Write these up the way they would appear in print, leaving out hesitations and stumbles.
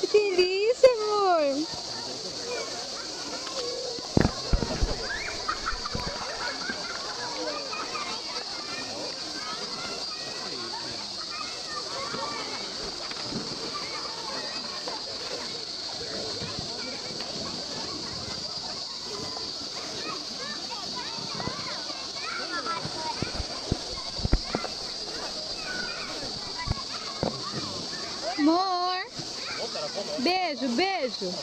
Que delícia, amor. Amor. Beijo, beijo.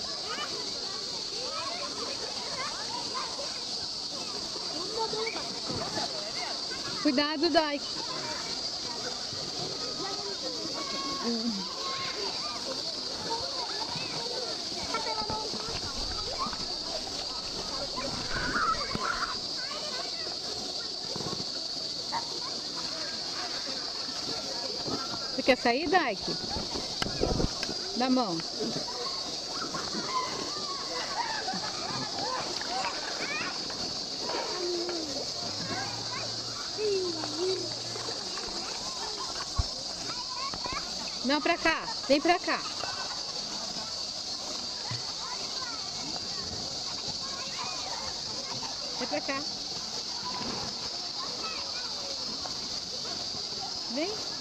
Cuidado, Dai. Você quer sair, Daiki? Dá a mão. Não, pra cá. Vem pra cá. Vem pra cá. Vem.